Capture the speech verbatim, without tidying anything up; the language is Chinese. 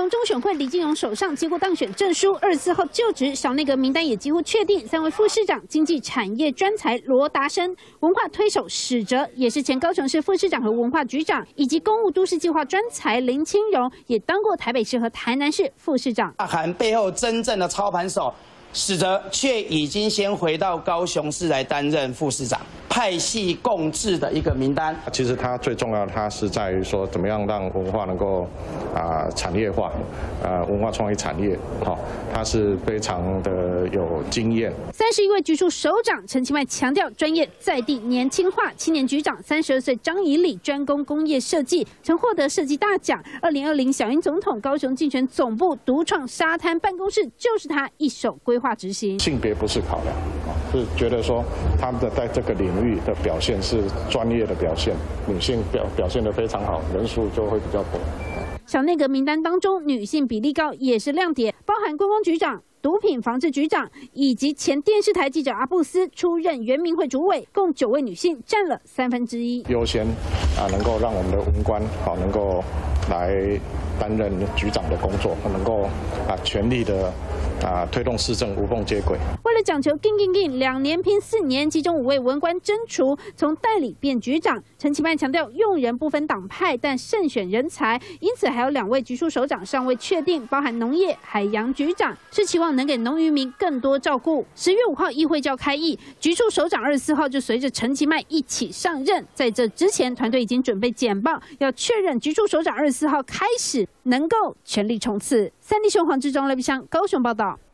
雄中选会李金荣手上接过当选证书，二十四号就职，小内阁名单也几乎确定。三位副市长，经济产业专才罗达生，文化推手史哲，也是前高雄市副市长和文化局长，以及公务都市计划专才林清荣，也当过台北市和台南市副市长。 大韩背后真正的操盘手。 史哲却已经先回到高雄市来担任副市长，派系共治的一个名单。 其实它最重要的，它是在于说怎么样让文化能够啊、呃、产业化，啊、呃、文化创意产业，好、哦，它是非常的有经验。 三十一位局处首长，陈其迈强调专业在地年轻化。青年局长三十二岁张以礼专攻工业设计，曾获得设计大奖。二零二零小英总统高雄竞选总部独创沙滩办公室，就是他一手规划。 执行性别不是考量，是觉得说他们的在这个领域的表现是专业的表现，女性表表现得非常好，人数就会比较多。 小内阁名单当中，女性比例高也是亮点，包含观光局长、毒品防治局长以及前电视台记者阿布斯出任原民会主委，共九位女性占了三分之一。 优先啊，能够让我们的文官好能够来担任局长的工作，能够啊全力的。 啊，推动市政无缝接轨。 为了讲求“进进进”，两年拼四年，其中五位文官征除，从代理变局长。陈其迈强调，用人不分党派，但慎选人才，因此还有两位局处首长尚未确定，包含农业、海洋局长，是期望能给农渔民更多照顾。十月五号议会就要开议，局处首长二十四号就随着陈其迈一起上任。在这之前，团队已经准备简报，要确认局处首长二十四号开始能够全力冲刺。三立雄黄志忠、赖碧香高雄报道。